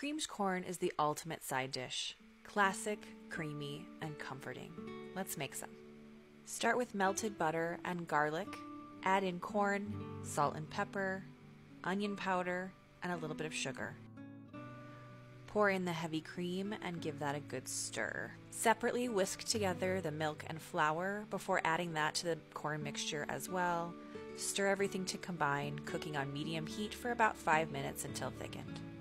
Creamed corn is the ultimate side dish. Classic, creamy, and comforting. Let's make some. Start with melted butter and garlic. Add in corn, salt and pepper, onion powder, and a little bit of sugar. Pour in the heavy cream and give that a good stir. Separately whisk together the milk and flour before adding that to the corn mixture as well. Stir everything to combine, cooking on medium heat for about 5 minutes until thickened.